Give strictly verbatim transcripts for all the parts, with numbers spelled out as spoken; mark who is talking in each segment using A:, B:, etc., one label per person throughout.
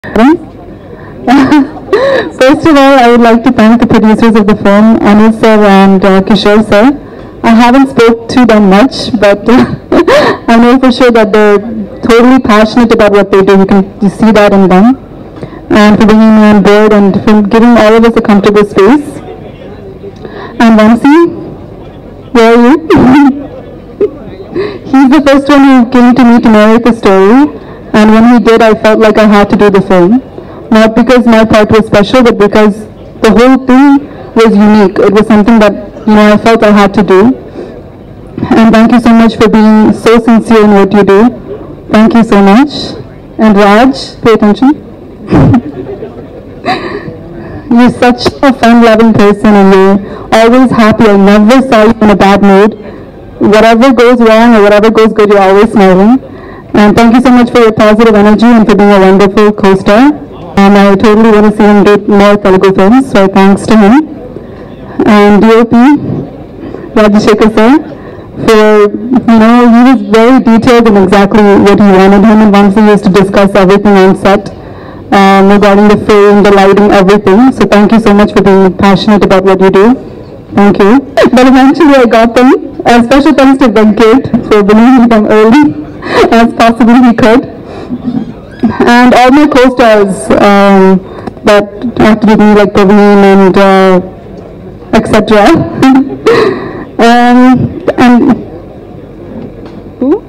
A: First of all, I would like to thank the producers of the film, Anil sir and uh, Kishore sir. I haven't spoke to them much, but I know for sure that they're totally passionate about what they do. You can you see that in them. And for bringing me on board and for giving all of us a comfortable space. And Vamsi, where are you? He's the first one who came to me to narrate the story. And when he did, I felt like I had to do the film. Not because my part was special, but because the whole thing was unique. It was something that, you know, I felt I had to do. And thank you so much for being so sincere in what you do. Thank you so much. And Raj, pay attention. You're such a fun-loving person and you're always happy. I never saw you in a bad mood. Whatever goes wrong or whatever goes good, you're always smiling. And thank you so much for your positive energy and for being a wonderful co-star. And I totally want to see him do more Telugu films, so thanks to him. And D O P, Rajashekar sir, for, you know, he was very detailed in exactly what he wanted. Him and Vamsi used to discuss everything on set, um, regarding the film, the lighting, everything. So thank you so much for being passionate about what you do. Thank you. But eventually I got them. A special thanks to Venkat for bringing them early as possibly he could. And all my co-stars um, that acted with me, like Praveen and uh, et cetera. um, and who?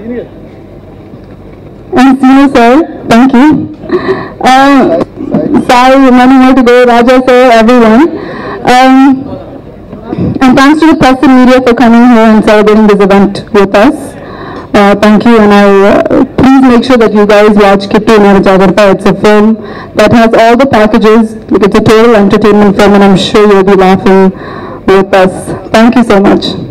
A: And Senior sir, thank you. Um, Sai, many more to go, Raja sir, everyone. Um, and thanks to the press and media for coming here and celebrating this event with us. Uh, thank you, and I uh, please make sure that you guys watch Kittu Nara Jagartha. It's a film that has all the packages. It's a total entertainment film, and I'm sure you'll be laughing with us. Thank you so much.